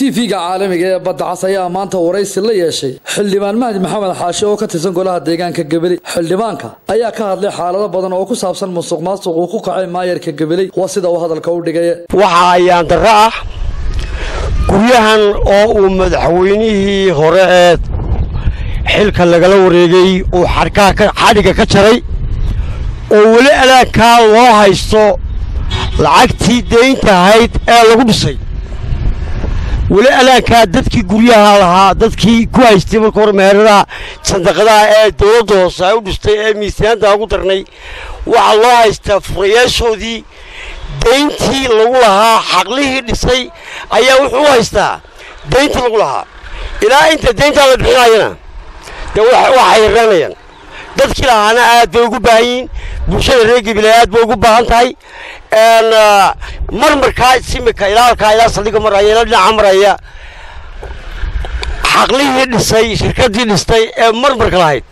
TV-ga caalamiga ee badda cas ayaa maanta waraysi la yeeshay xildhibaan Mahdi Maxamed Xaashi oo ka tirsan golaha deegaanka Gabiley. Xildhibaanka ayaa ka hadlay xaalado badan oo ku saabsan musuqmaasuq uu ku kacay maayarka Gabiley waa sida uu hadalka u dhigay. waxa ayaan darro ah guryahan oo uu madaxweynihii hore ee xilka lagala wareegay uu xadhiga ka jaray oo wali alaanka loo haysto lacagtii deynta ahayd ee lagu dhisay wali alaanka dadkii guryaha lahaa dadkii ku haystay marka hore meherada sandaqadaha ee dowladda hoose ay u dhistay ee miisaaniyadda ugu darnay waxa loo haystaa furayaashoodii deyntii lagu lahaa xaqlihii dhisay ayaa wuxuu haystaa deyntii lagu lahaa ilaa inta deynta la bixinayna waxay yaraanayaan dadkii lahaana aad bay ugu baahan yihiin bulshada reer Gabiley aad bay ugu baahan tahay marmarkaa simika ilaa saldhiga maraya ilaa dhinaca maraya xaqlihii dhisay shirkaddii dhistay ee marmarka lahayd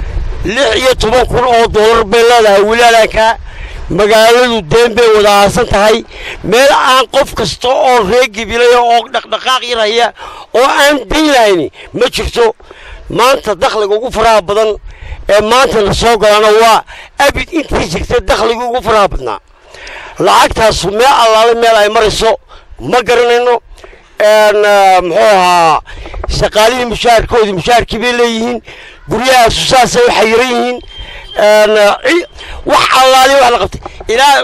$16,000 bay leedahay wilaalaanka magaaladu deen bay wada aasan tahay meel aan qof kasta oo reer Gabiley oo dhaqdhaqaaq yaraya oo aan deynayni ma jirto maanta dakhliga ugu faraha badan ee maanta la soo galana waa abid intii jirtay dakhliga ugu faraha badnaa lacagtaas meel allaale meel ay marayso ma garanayno muxuu ahaa shaqaalihii mushaharkii bay leeyihiin guryahaasu saasay u xayiran yihiin wax allaale wax la qabtay ilaa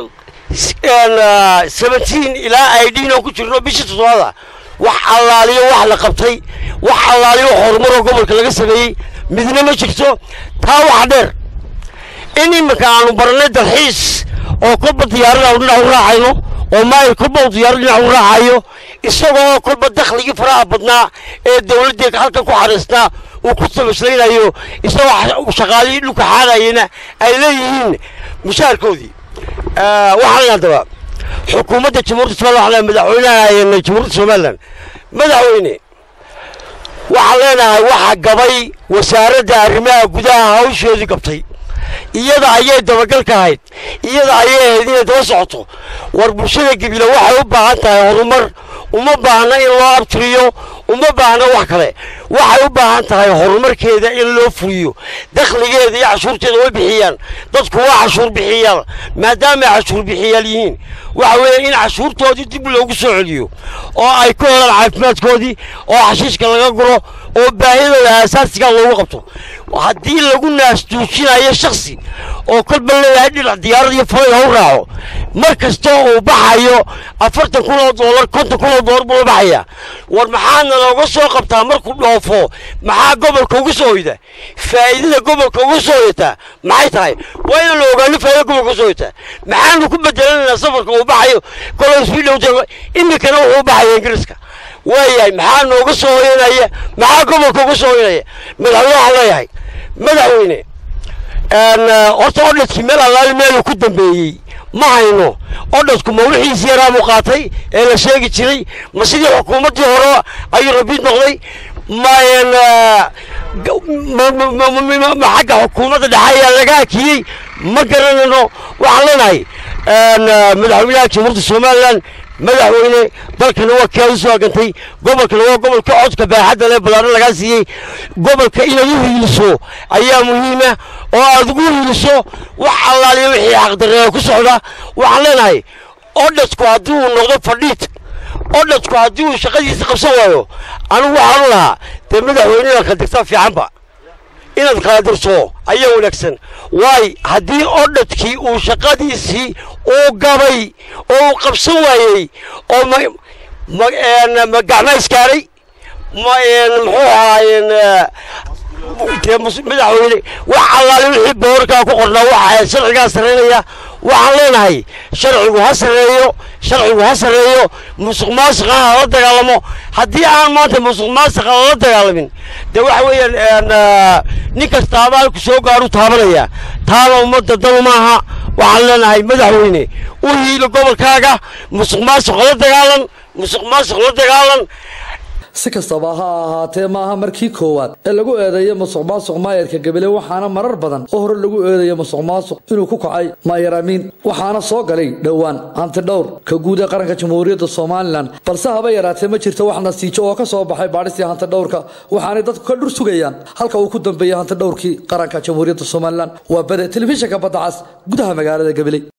17 ilaa aydhiinoo ku jirno bishii 7 wax allaaliyo wax la qabtay wax allaaliyo horumar gobolka laga sameeyay midna ma jirto taa wax dheer in imika aanu barnay dalxiis oo kolba diyaarada dhinac u raacayno oo maayir kolba diyaarada dhinac u raacayo isagoo kolba dakhligii faraha badnaa ee dawladda halka ku xariistaa uu ku samaynayo isagoo shaqaalihii dhulka xaadayna ay leeyihiin mushaharkoodii waxaan daba xukuumadda jamhuuriyadda Soomaaliya madaxweynaha jamhuuriyadda Soomaaliya madaxweyne waxa leenahay waxa gabay wasaaradda arrimaha gudaha hawsheedii qabtay iyada ayay dabagal ka ahayd iyada ayay idin daba socoto war bulshada Gabiley waxay u baahan tahay horumar uma baahna in loo abtiriyo uma baahna wax kale waxay u baahan tahay horumarkeeda in loo fuliyo dakhligeeda iyo cashuurteeda way bixiyaan dadku waa cashuur bixiyaan maadaama cashuur bixiyaan yihiin waxa weeye in cashuurtoodii dib loogu soo celiyo oo ay ku helaan caafimaadkoodii oo xashiishka laga guro oo baahidooda asaasiga loogu qabto haddii lagu naasduujinayo shakhsi oo kolba leeyahay dhinac diyaarad iyo falay u raaco markasta uu baxayo $40,000 $50,000 buu baxaya war maxaana looga soo qabtaa markuu dhoofo maxaa gobolka ugu soo hoyda faa'iidada gobolka ugu soo hoyta maxay tahay waa in la ogaano faa'iidada gobolka ugu soo hoyta maxaanu ku bedelanaa safarka uu baxayo kolay speed imikana wuxuu baxaya Ingiriiska waayahay maxaa nooga soo hoyanaya maxaa gobolka ugu soo hoyanaya madaxweynaha leeyahay madaxweyne horta odhadkii meel allaale meel ku dambeeyey ma hayno odhadku mawlixiisii yaraa buu qaatay ee la sheegi jiray ma sidii xukuumaddii hore ayuu rabiid noqday xagga xukuumadda dhexe ayaa laga hakiyey ma garanayno waxaan leenahay madaxweynaha jamhuuriyadda Soomaaliland madaxweyne dalkana waa kaadu soo agantay gobolkana waa gobolka codka baaxadda leh balaaran laga siiyey gobolka inaad u hiiliso ayaa muhiim ah oo aad ugu hiiliso wax allaaliyo wixii xaqdarrada ku socda waxaan leenahay odhadku haddii uu noqdo fadhiid odhadku haddii uu shaqadiisa qabsan waayo anigu waxaan lahaa dee madaxweyne inaad qadirtaa fiicanba inaad qaadirso ayaa wanaagsan waay haddii odhadkii uu shaqadiisii uu gabay oo uu qabsan waayey oo gacma iskaaray muxuu ahaayeen madaxweyne wax allaale wixii boorkaa ku qornaa waxa sharcigaa sareynaya waxaan leenahay sharcigu ha sareeyo musuqmaasuqa ha la dagaalamo haddii aan maanta musuqmaasuqa la dagaalamin dee waxa weeyaan nin kastaaba halku soo gaaru taabanaya taana ummadda dan maaha waxaan leenahay madaxweyne u hiilo gobolkaaga musuqmaasuq la dagaalan si kastaba ha ahaatee maaha markii koowaad ee lagu eedeeyay musuqmaasuq maayarka Gabiley waxaana marar badan oo hore lagu eedeeyay musuqmaasuq inuu ku kacay maayar Amiin waxaana soo galay dhawaan hanti dhowr ka guud ee qaranka Jamhuuriyadda Soomaaliland balse haba yaraatee ma jirto wax nasiijo oo ka soo baxay baadhistii hanti dhowrka waxaana dadku ka dhur sugayaan halka uu ku dambeeyay hanti dhowrkii qaranka Jamhuuriyadda Soomaaliland waa bada telefishinka badda cas gudaha magaalada Gabiley.